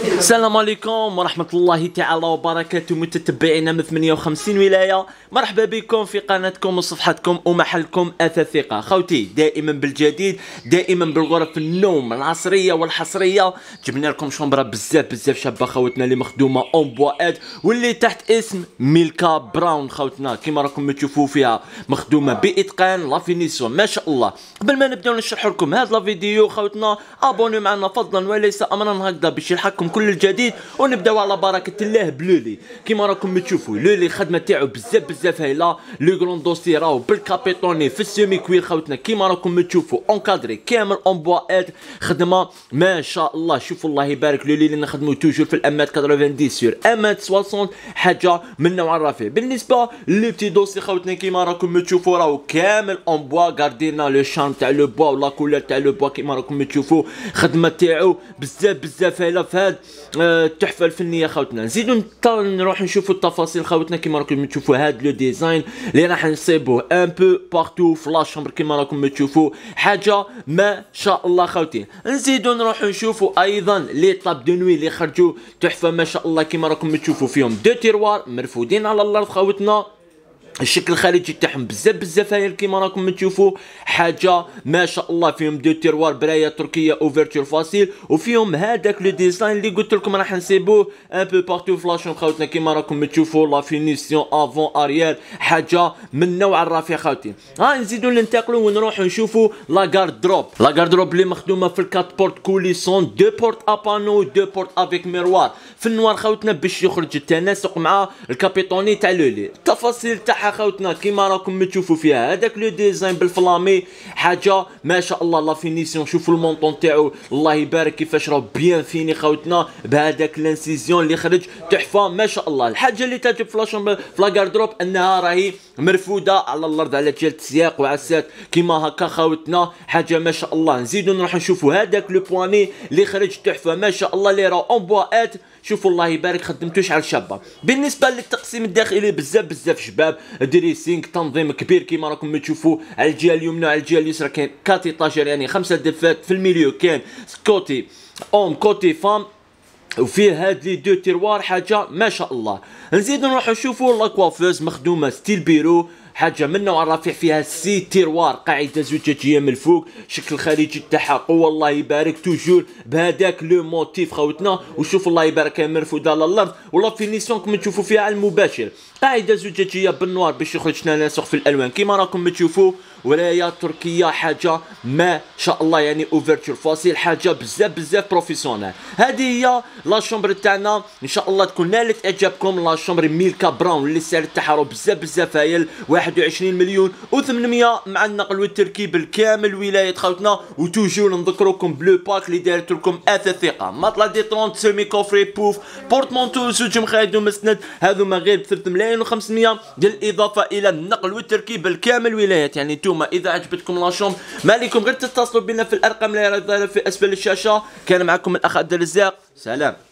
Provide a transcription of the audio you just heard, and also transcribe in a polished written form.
السلام عليكم ورحمة الله تعالى وبركاته متتبعينا من 58 ولاية. مرحبا بكم في قناتكم وصفحتكم ومحلكم أثاث ثقة. خوتي دائما بالجديد، دائما بالغرف النوم العصرية والحصرية. جبنا لكم شومبرا بزاف شابة خوتنا اللي مخدومة اون بواد واللي تحت اسم ميلكا براون. خوتنا كيما راكم تشوفوا فيها مخدومة بإتقان، لا فينيسيون ما شاء الله. قبل ما نبداو نشرح لكم هذا الفيديو خوتنا ابونيو معنا فضلا وليس امرا هكذا باش يلحقكم كل الجديد. ونبداو على بركه الله بلولي. كيما راكم تشوفوا لولي الخدمه تاعو بزاف هايله. لو غرون دوسي راهو بالكابيتوني في السيمي كوير خوتنا كيما راكم تشوفوا اونكادري كامل اون بواد، خدمه ما شاء الله. شوفوا الله يبارك لولي اللي نخدمو توجور في الامات 90 سور امات 60 حاجه من نوع الرفيع. بالنسبه لي بتي دوسي خوتنا كيما راكم تشوفوا راهو كامل اون بوا، غاردينا لو شان تاع لو بوا ولا كولور تاع لو بوا كيما راكم تشوفوا. خدمه تاعو بزاف هايله في هاد التحفه الفنيه خوتنا. نزيدو نروح نشوفوا التفاصيل خوتنا كيما راكم تشوفوا. هاد لو ديزاين اللي راح نصيبوه ان بو بارتو في لا شومبر كيما راكم تشوفوا، حاجه ما شاء الله خوتي. نزيدو نروح نشوفوا ايضا لي طاب دو نوي اللي خرجوا تحفه ما شاء الله كيما راكم تشوفوا. فيهم دو تيروار مرفودين على الارض خوتنا، الشكل الخارجي تاعهم بزاف هايل كيما راكم تشوفوا، حاجه ما شاء الله. فيهم دو تيروار برايه تركيه اوفرتور فاسيل، وفيهم هذاك لو ديزاين اللي قلت لكم راح نسيبوه ان بو بارتو فلاشون خوتنا كيما راكم تشوفوا. لا فينيسيون افون اريير حاجه من نوع الرفيع خوتي. نزيدو ننتقلوا ونروحوا نشوفوا لا غاردروب. لا غاردروب اللي مخدومه في الكات بورت كوليسون، دو بورت ابانو دو بورت افيك ميروار في النوار خوتنا باش يخرج التناسق مع الكابيتوني تاع لولي. التفاصيل تاعها خوتنا كيما راكم تشوفوا فيها هذاك لو ديزاين بالفلامي، حاجه ما شاء الله. لا فينيسيون شوفوا المونطون تاعو الله يبارك كيفاش راه بيان فيني خوتنا بهذاك لانسيزيون اللي خرج تحفه ما شاء الله. الحاجه اللي تعجب في لا غاردروب انها راهي مرفوده على الارض على جهه السياق وعسات كيما هكا خوتنا، حاجه ما شاء الله. نزيدو نروح نشوفوا هذاك لو بواني اللي خرج تحفه ما شاء الله اللي راه اون بوات. شوفوا الله يبارك خدمتو شحال شابه. بالنسبه للتقسيم الداخلي بزاف شباب، دريسينغ تنظيم كبير كيما راكم تشوفوا. على الجهه اليمنى على الجهه اليسرى كاين 4 ايطاجير يعني 5 دفات، في الميليو كاين كوتي اون كوتي فام، وفيه هاد لي دو تيروار حاجه ما شاء الله. نزيدو نروحو نشوفوا لا كوافوز مخدومه ستيل بيرو، حاجه من نوع الرفيع. فيها 6 تيروار قاعده زجاجيه من الفوق، الشكل الخارجي تاعها قوه الله يبارك توجور بهذاك لو موتيف خوتنا. وشوف الله يبارك مرفوده على الارض، ولا فينيسيون كما تشوفوا فيها على المباشر. قاعده زجاجيه بالنوار باش يخرج تناسق في الالوان كيما راكم تشوفوا. ورايه تركيه حاجه ما شاء الله يعني اوفرتور فاسيل، حاجه بزاف بروفيسيونال. هذه هي لا شومبر تاعنا، ان شاء الله تكون نالت اعجابكم. لا شومبر ميلكا براون اللي السعر تاعها بزاف هايل 21 مليون و800 مع النقل والتركيب الكامل ولايه خوتنا. وتوجور نذكركم بلو باك اللي دارت لكم اثاث ثقه، مطلع دي 30 سيمي كوفري بوف بورتمونتو زوج مخايد ومسند، هذوما غير ب 3 ملايين و500، بالاضافه الى النقل والتركيب الكامل ولايات. يعني نتوما اذا عجبتكم لا شومبر ما عليكم غير تتصلوا بنا في الارقام اللي راهي ظاهره في اسفل الشاشه. كان معكم الاخ عبد الرزاق، سلام.